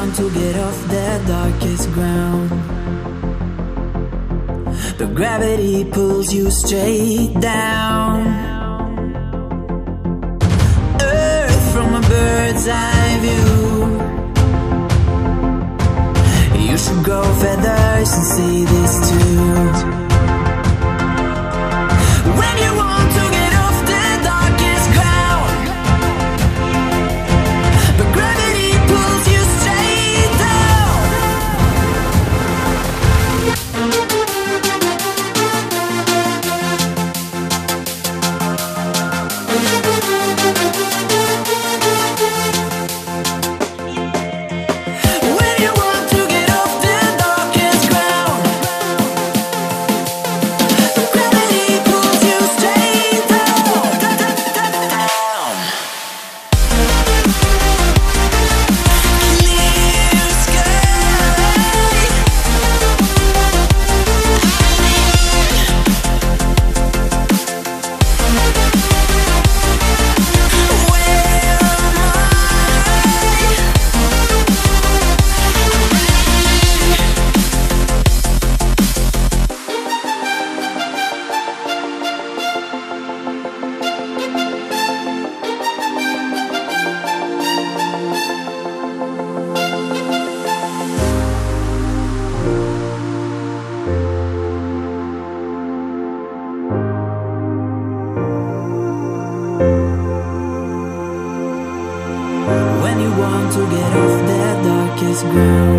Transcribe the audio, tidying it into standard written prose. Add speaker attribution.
Speaker 1: want to get off the darkest ground, but gravity pulls you straight down. Earth from a bird's eye view. You should grow feathers and see this too. When you want to get off the darkest ground, but gravity pulls you straight down. When you want to get off the darkest ground, but gravity pulls you straight down, down. Clear sky. When you want to get off the darkest ground,